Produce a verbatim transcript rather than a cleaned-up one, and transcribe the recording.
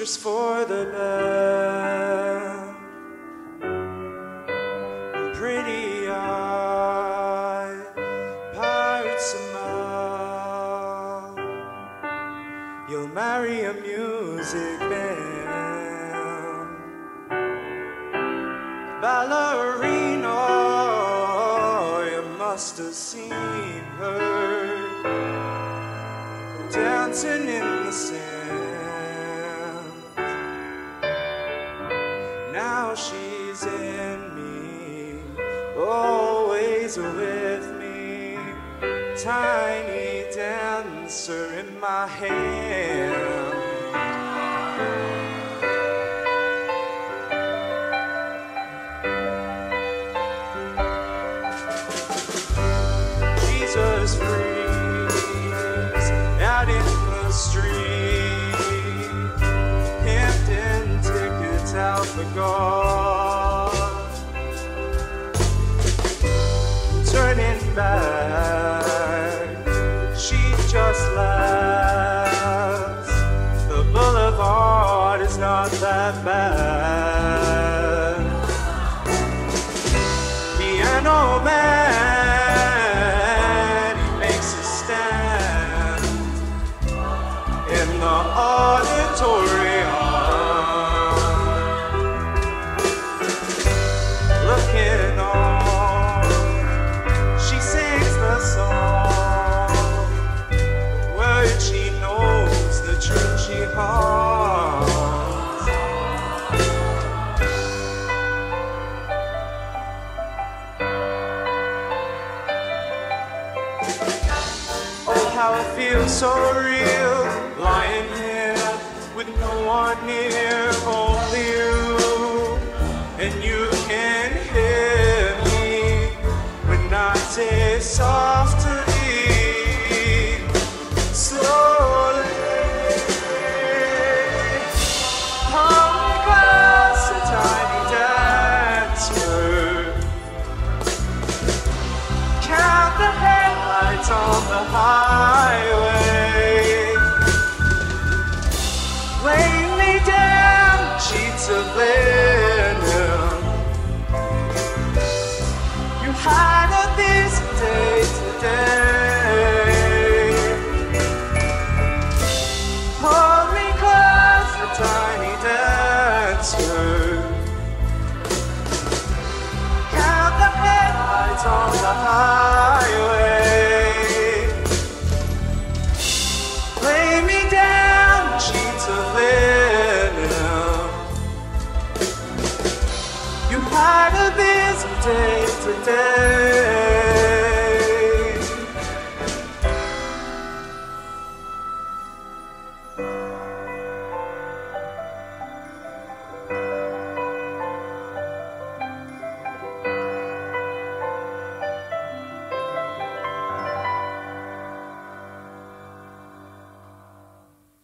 waitress for the band, pretty eyed pirate smile. You'll marry a music band, ballerina. You must have seen her dancing in the sand. Now she's in me, always with me, tiny dancer in my hand. Jesus freeze out in the street, Hampton tickets out for God. Turning back, she just laughs. The boulevard is not that bad. Piano man, he makes a stand in the auditorium, looking on. She sings the song, words she knows, the truth she haunts. Oh, how it feels so real, lying here with no one near, only you, and you can hear me when I say softly, slowly. Home class, a tiny dancer, count the headlights on the highway, lay me down sheets of linen. You had a busy day today. Hold me close, a tiny dancer, count the headlights on the highway, lay me down sheets of linen. You had a busy day today.